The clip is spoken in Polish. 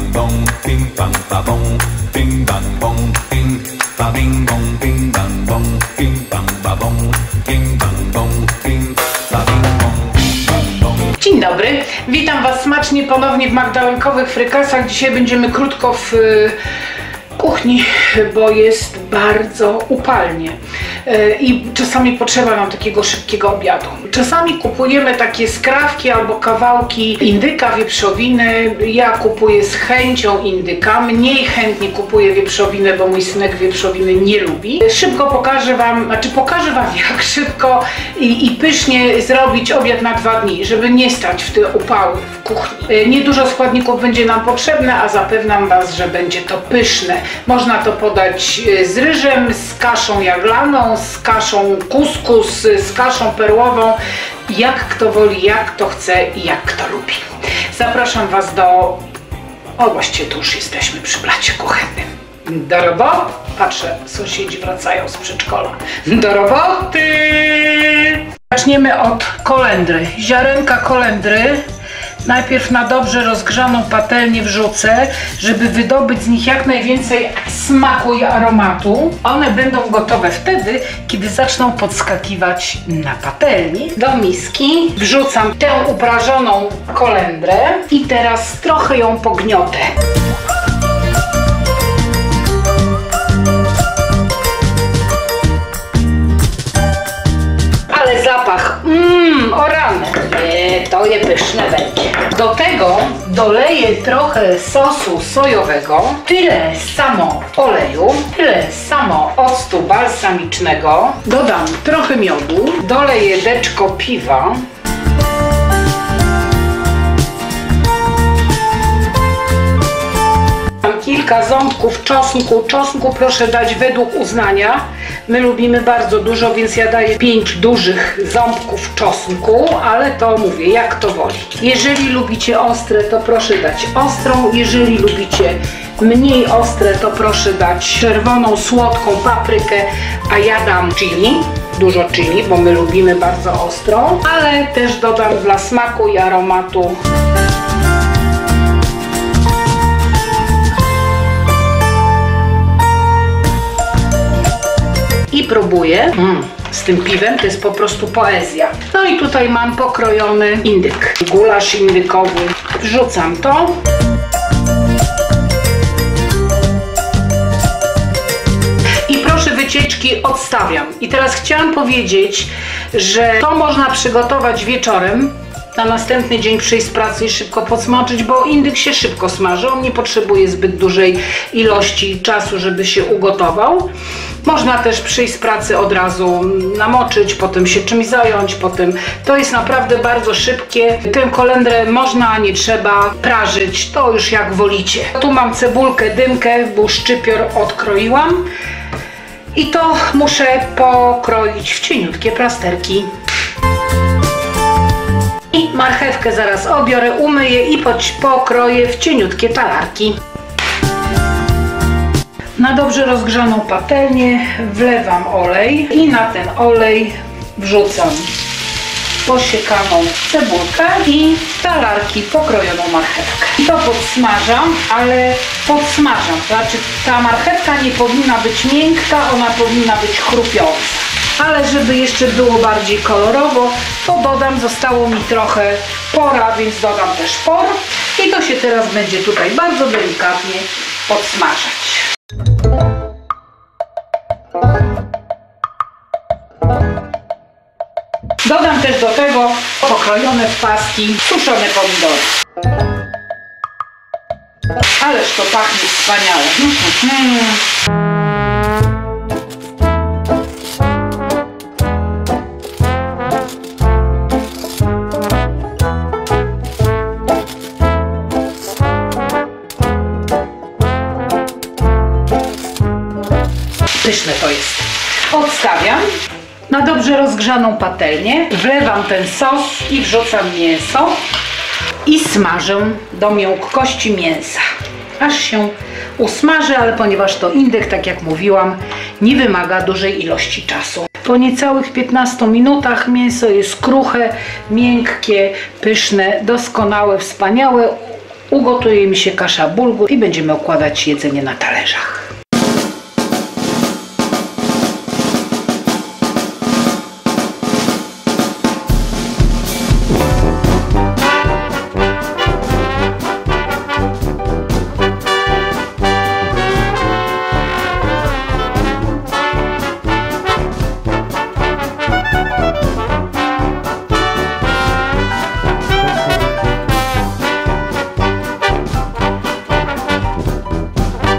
bong, bing bang ba bong, bing bang bong, bing ba bing bong, bing bang bong, bing bang ba bong, bing bang bong, bing ba bing bong, bing bang bong. Dzień dobry, witam Was smacznie ponownie w magdalenkowych frykasach. Dzisiaj będziemy krótko w kuchni, bo jest bardzo upalnie i czasami potrzeba nam takiego szybkiego obiadu. Czasami kupujemy takie skrawki albo kawałki indyka, wieprzowiny. Ja kupuję z chęcią indyka, mniej chętnie kupuję wieprzowinę, bo mój synek wieprzowiny nie lubi. Szybko pokażę Wam, jak szybko i pysznie zrobić obiad na 2 dni, żeby nie stać w te upały w kuchni. Niedużo składników będzie nam potrzebne, a zapewniam Was, że będzie to pyszne. Można to podać z ryżem, z kaszą jaglaną, z kaszą kuskus, z kaszą perłową, jak kto woli, jak kto chce i jak kto lubi. Zapraszam Was do... właściwie tu już jesteśmy przy blacie kuchennym. Do roboty! Patrzę, sąsiedzi wracają z przedszkola. Do roboty! Zaczniemy od kolendry. Ziarenka kolendry najpierw na dobrze rozgrzaną patelnię wrzucę, żeby wydobyć z nich jak najwięcej smaku i aromatu. One będą gotowe wtedy, kiedy zaczną podskakiwać na patelni. Do miski wrzucam tę uprażoną kolendrę i teraz trochę ją pogniotę. Ale zapach, o rany, to je pyszne będzie. Do tego doleję trochę sosu sojowego, tyle samo oleju, tyle samo octu balsamicznego, dodam trochę miodu, doleję deczko piwa, kilka ząbków czosnku. Czosnku proszę dać według uznania. My lubimy bardzo dużo, więc ja daję 5 dużych ząbków czosnku, ale to mówię, jak to woli. Jeżeli lubicie ostre, to proszę dać ostrą. Jeżeli lubicie mniej ostre, to proszę dać czerwoną, słodką paprykę, a ja dam chili. Dużo chili, bo my lubimy bardzo ostrą, ale też dodam dla smaku i aromatu i próbuję. Z tym piwem to jest po prostu poezja. No i tutaj mam pokrojony indyk, gulasz indykowy. Wrzucam to. I proszę, wycieczki odstawiam. I teraz chciałam powiedzieć, że to można przygotować wieczorem, na następny dzień przyjść z pracy i szybko podsmażyć, bo indyk się szybko smaży, on nie potrzebuje zbyt dużej ilości czasu, żeby się ugotował. Można też przyjść z pracy od razu namoczyć, potem się czymś zająć, potem to jest naprawdę bardzo szybkie. Tę kolendrę można, nie trzeba prażyć, to już jak wolicie. Tu mam cebulkę, dymkę, bo szczypior odkroiłam i to muszę pokroić w cieniutkie plasterki. I marchewkę zaraz obiorę, umyję i pokroję w cieniutkie talarki. Na dobrze rozgrzaną patelnię wlewam olej i na ten olej wrzucam posiekaną cebulkę i w talarki pokrojoną marchewkę. I to podsmażam, ale podsmażam, to znaczy ta marchewka nie powinna być miękka, ona powinna być chrupiąca. Ale żeby jeszcze było bardziej kolorowo, to dodam, zostało mi trochę pora, więc dodam też por i to się teraz będzie tutaj bardzo delikatnie podsmażać. Dodam też do tego pokrojone w paski suszone pomidory. Ależ to pachnie wspaniale. Pyszne to jest. Odstawiam na dobrze rozgrzaną patelnię, wlewam ten sos i wrzucam mięso i smażę do miękkości mięsa, aż się usmaży, ale ponieważ to indyk, tak jak mówiłam, nie wymaga dużej ilości czasu. Po niecałych 15 minutach mięso jest kruche, miękkie, pyszne, doskonałe, wspaniałe. ugotuje mi się kasza bulgur i będziemy układać jedzenie na talerzach.